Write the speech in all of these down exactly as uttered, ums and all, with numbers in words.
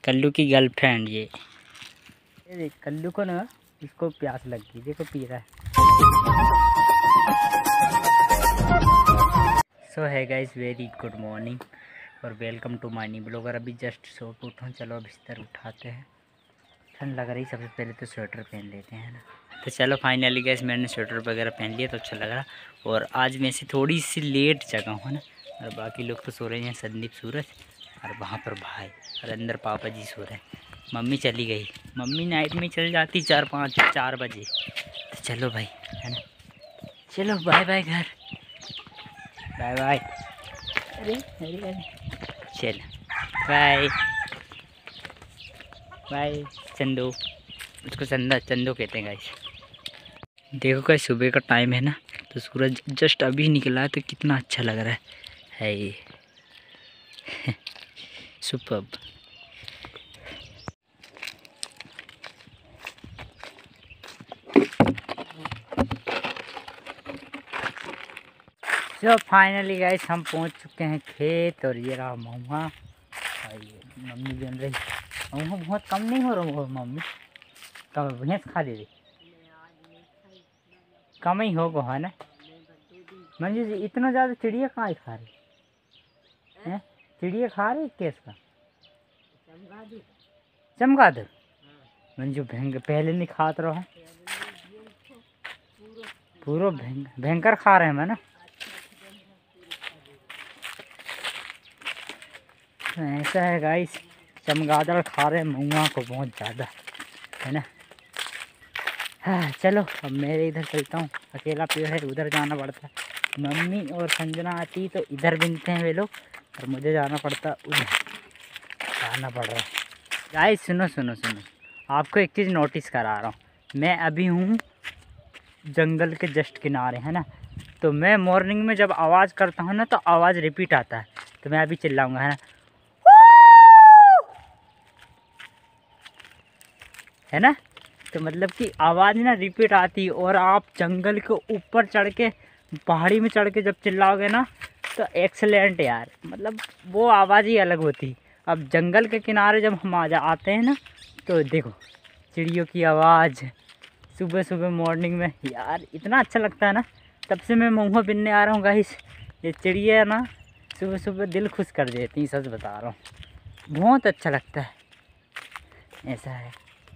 कल्लू की गर्लफ्रेंड ये ये देख कल्लू को ना, इसको प्यास लग गई, देखो पी रहा है। So hi guys, very good morning और welcome to my new blogger. अभी जस्ट सो के उठा, चलो बिस्तर उठाते हैं। ठंड लग रही, सबसे पहले तो स्वेटर पहन लेते हैं ना। तो चलो फाइनली गाइस मैंने स्वेटर वगैरह पहन लिया तो अच्छा लग रहा। और आज मैं से थोड़ी सी लेट जगा हूँ ना, और बाकी लोग तो सो रहे हैं, संदीप, सूरज और वहाँ पर भाई, और अंदर पापा जी सो रहे हैं। मम्मी चली गई, मम्मी नाइट में चल जाती चार पाँच चार बजे। तो चलो भाई, है ना, चलो बाय बाय घर, बाय बाय। अरे अरे अरे चल बाय बाय। चंदू, उसको चंदा चंदू कहते हैं गाइस। देखो गाइस सुबह का टाइम है ना, तो सूरज जस्ट अभी निकला है, तो कितना अच्छा लग रहा है, है ये सुपर्ब। तो फाइनली गाइस हम पहुंच चुके हैं खेत, और ये रहा महुआ। मम्मी बन रही, महुआ बहुत कम नहीं हो रहा हो मम्मी, कम भैंस खा दे रही, कम ही होगा है ना। मंजू जी इतना ज़्यादा चिड़िया कहाँ खा रही है, चिड़िया खा रही केस का चमगादड़। मंजू भयंकर पहले नहीं खाते रहो, पूरा भयंकर खा रहे हैं मैं ना। ऐसा है गाइस, चमगादड़ खा रहे हैं महुआ को बहुत ज़्यादा, है ना। हाँ चलो अब मेरे इधर चलता हूँ, अकेला पेड़ है, उधर जाना पड़ता है। मम्मी और संजना आती तो इधर बिनते हैं वे लोग, और मुझे जाना पड़ता उधर, जाना पड़ रहा है। गाइस सुनो सुनो सुनो, आपको एक चीज़ नोटिस करा रहा हूँ। मैं अभी हूँ जंगल के जस्ट किनारे, है ना। तो मैं मॉर्निंग में जब आवाज़ करता हूँ ना, तो आवाज़ रिपीट आता है, तो मैं अभी चिल्लाऊँगा, है ना, है ना। तो मतलब कि आवाज़ ना रिपीट आती, और आप जंगल के ऊपर चढ़ के, पहाड़ी में चढ़ के जब चिल्लाओगे ना, तो एक्सलेंट यार, मतलब वो आवाज़ ही अलग होती। अब जंगल के किनारे जब हम आ जा आते हैं ना, तो देखो चिड़ियों की आवाज़ सुबह सुबह मॉर्निंग में, यार इतना अच्छा लगता है ना। तब से मैं महुआ बिनने आ रहा हूँ गाइस। ये चिड़िया ना सुबह सुबह दिल खुश कर देती हैं, सच बता रहा हूँ, बहुत अच्छा लगता है। ऐसा है,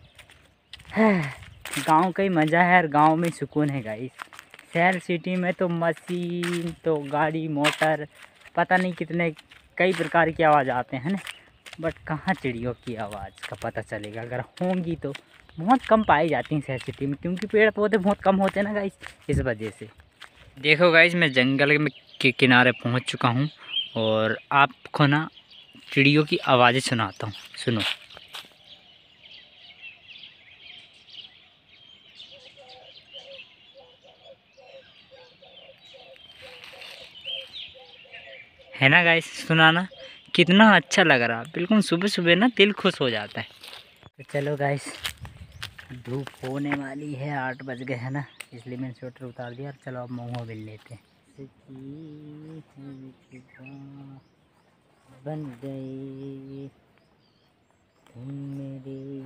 गांव का ही मज़ा है, और गांव में सुकून है गाइस। शहर सिटी में तो मशीन, तो गाड़ी मोटर, पता नहीं कितने कई प्रकार की आवाज़ आते हैं ना, बट कहाँ चिड़ियों की आवाज़ का पता चलेगा। अगर होंगी तो बहुत कम पाई जाती हैं शहर सिटी में, क्योंकि पेड़ पौधे बहुत कम होते हैं ना गाइस, इस वजह से। देखो गाइस मैं जंगल में के किनारे पहुंच चुका हूं, और आपको ना चिड़ियों की आवाज़ें सुनाता हूं, सुनो। है ना गाइस, सुनाना कितना अच्छा लग रहा, बिल्कुल सुबह सुबह ना दिल खुश हो जाता है। तो चलो गाइस, धूप होने वाली है, आठ बज गए हैं ना, इसलिए मैंने स्वेटर उतार दिया। चलो अब महुआ बिन लेते हैं। बन गई तुम मेरी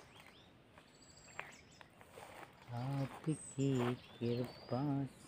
आपकी कृपा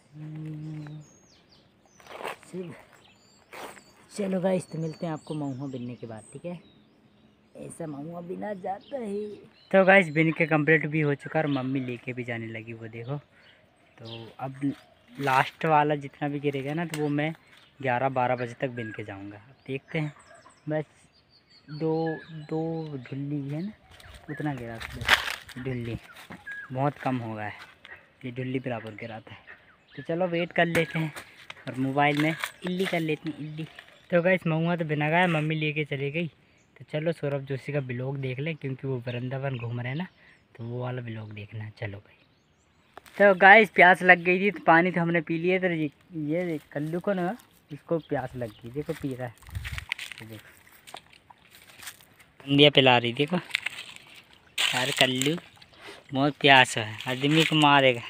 से। चलो गाइस तो मिलते हैं आपको महुआ बिनने के बाद, ठीक है। ऐसा महुआ बिना जाता है। तो गाइस बिन के कंप्लीट भी हो चुका, और मम्मी लेके भी जाने लगी, वो देखो। तो अब लास्ट वाला जितना भी गिरेगा ना, तो वो मैं ग्यारह बारह बजे तक बिन के जाऊंगा। अब देखते हैं, बस दो दो ढुल्ली है ना, उतना गिरा था, ढुल्ली बहुत कम हो गया है, ये ढुल्ली बराबर गिराता है। तो चलो वेट कर लेते हैं, और मोबाइल में इल्ली कर लेते हैं, इल्ली। तो गाइस महुआ तो बिना गया, मम्मी लेके चली गई। तो चलो सौरभ जोशी का ब्लॉग देख लें, क्योंकि वो वृंदावन घूम रहे हैं ना, तो वो वाला ब्लॉग देखना है। चलो भाई। तो गाइस प्यास लग गई थी, तो पानी तो हमने पी लिया। तो ये ये कल्लू को ना, इसको प्यास लग गई, देखो पी रहा है, तो देखो इंडिया पिला रही, देखो यार कल्लू बहुत प्यास है, आदमी को मारेगा।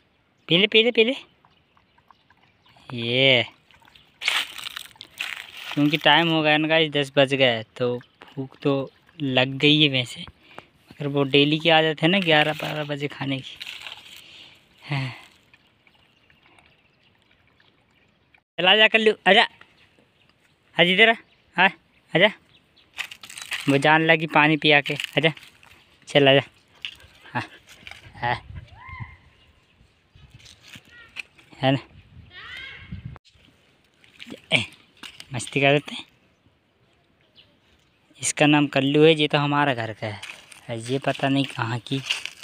पीले पीले पीले, ये क्योंकि टाइम हो गया ना गाइस, दस बज गए तो भूख तो लग गई है वैसे, मगर वो डेली की आदत है ना ग्यारह बारह बजे खाने की। हाँ। चला जा कर लू, आजा आज इधर आ, हाँ आजा, वो जान लगी पानी पिया के, आजा चल आजा। हाँ हाँ है ना, ए, मस्ती कर देते हैं। इसका नाम कल्लू है, ये तो हमारा घर का है, ये पता नहीं कहाँ की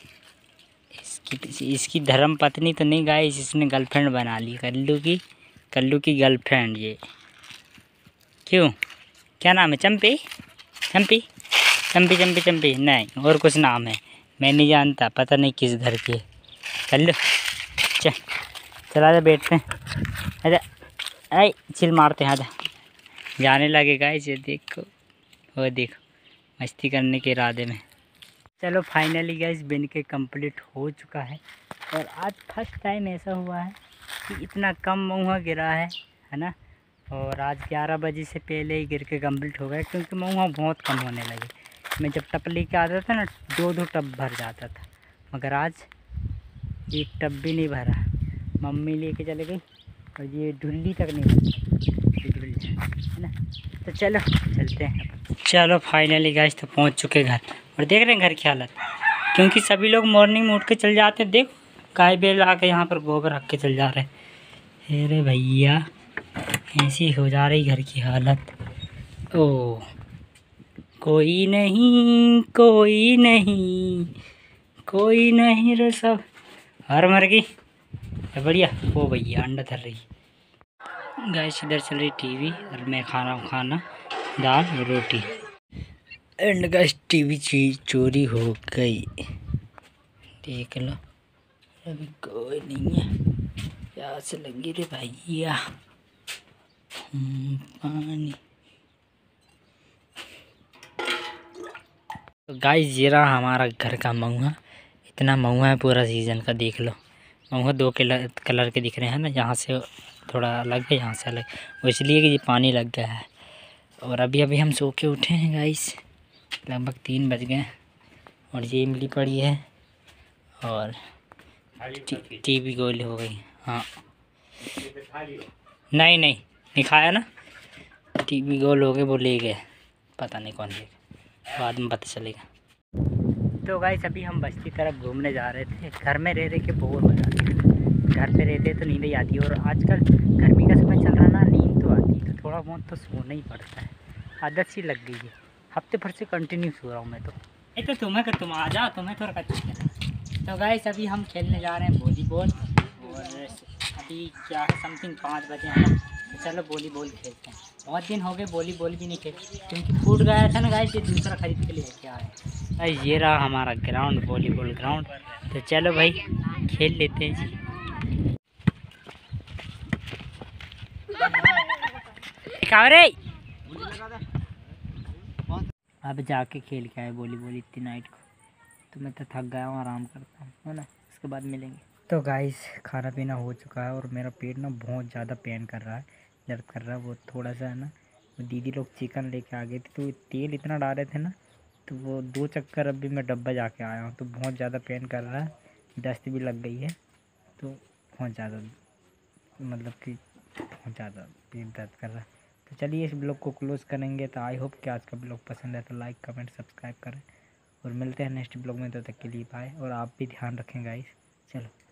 इसकी इसकी धर्म पत्नी तो नहीं गाइस, इसने गर्लफ्रेंड बना ली कल्लू की, कल्लू की गर्लफ्रेंड ये। क्यों, क्या नाम है? चंपी चंपी चंपी चंपी चंपी नहीं, और कुछ नाम है, मैं नहीं जानता, पता नहीं किस घर की है। कल्लू चल चला जा, बैठते हैं, अरे आई चिल मारते हैं, आजा जाने लगे गाइस, ये देखो वो देखो मस्ती करने के इरादे में। चलो फाइनली गाइस बन के कंप्लीट हो चुका है, और आज फर्स्ट टाइम ऐसा हुआ है कि इतना कम महुआ गिरा है है ना। और आज ग्यारह बजे से पहले ही गिर के कंप्लीट हो गया, क्योंकि महुआ बहुत कम होने लगे। मैं जब टप लेके आता था ना, दो दो टब भर जाता था, मगर आज एक टब भी नहीं भरा। मम्मी लेके चले गई और ये ढुल्ली तक नहीं भरी, ढुल्ली है ना। तो चलो चलते हैं। चलो फाइनली गाइस तो पहुंच चुके घर, और देख रहे हैं घर की हालत, क्योंकि सभी लोग मॉर्निंग में उठ के चल जाते हैं। देखो गाय बैल आके यहाँ पर गोबर रख के चल जा रहे हैं। अरे भैया ऐसी हो जा रही घर की हालत। ओ कोई नहीं कोई नहीं कोई नहीं रे, सब हर मर गई। बढ़िया वो भैया अंडा धर रही गाइस, इधर चल रही टीवी, और मैं खा रहा हूँ खाना, दाल और रोटी। एंड गाइस टीवी चोरी हो गई, देख लो, अभी कोई नहीं है। प्यास से लगी रे भैया, पानी। तो गाइस ये रहा हमारा घर का महुआ, इतना महुआ है पूरा सीज़न का, देख लो। महुआ दो कलर कलर के दिख रहे हैं ना, यहाँ से थोड़ा अलग है, यहाँ से अलग, वो इसलिए कि ये पानी लग गया है। और अभी अभी हम सो के उठे हैं गाइस, लगभग तीन बज गए, और ये इमली पड़ी है, और टीवी गोल हो गई। हाँ नहीं नहीं नहीं खाया ना, टीवी गोल हो गए, वो ले गए, पता नहीं कौन ले गए, बाद में पता चलेगा। तो गाइस अभी हम बस्ती तरफ घूमने जा रहे थे, घर में रह रह के बोर हो जाते हैं, घर पे रहते तो नींद ही आती है, और आजकल गर्मी का समय चल रहा ना, नींद तो आती है, तो थोड़ा बहुत तो सोना ही पड़ता है, आदत सी लग गई है। हफ्ते भर से कंटिन्यू सो रहा हूँ मैं तो। नहीं तो तुम्हें कर तुम आ जाओ, तुम्हें थोड़ा कच्ची। तो गाइस अभी हम खेलने जा रहे हैं वॉलीबॉल, और अभी क्या है समथिंग पाँच बजे है ना, तो चलो वॉलीबॉल खेलते हैं। बहुत दिन हो गए वॉलीबॉल भी नहीं खेले, क्योंकि फूट गया था ना गाइस, ये दूसरा खरीद के लिए क्या है भाई। ये रहा हमारा ग्राउंड, वॉलीबॉल ग्राउंड, तो चलो भाई खेल लेते हैं जी। कावरे अब जाके खेल के आए वॉलीबॉल इतनी नाइट को, तो मैं तो थक गया हूँ, आराम करता हूँ है ना, उसके बाद मिलेंगे। तो गाइस खाना पीना हो चुका है, और मेरा पेट ना बहुत ज़्यादा पेन कर रहा है, दर्द कर रहा है वो थोड़ा सा है ना। वो दीदी लोग चिकन लेके आ गए थे, तो तेल इतना डाले थे ना, तो वो दो चक्कर अभी मैं डब्बा जाके आया हूँ, तो बहुत ज़्यादा पेन कर रहा है, दस्त भी लग गई है, तो बहुत ज़्यादा मतलब कि बहुत ज़्यादा पेट दर्द कर रहा है। तो चलिए इस ब्लॉग को क्लोज़ करेंगे। तो आई होप कि आज का ब्लॉग पसंद है, तो लाइक कमेंट सब्सक्राइब करें, और मिलते हैं नेक्स्ट ब्लॉग में, तब तक के लिए बाय, और आप भी ध्यान रखें गाइस। चलो।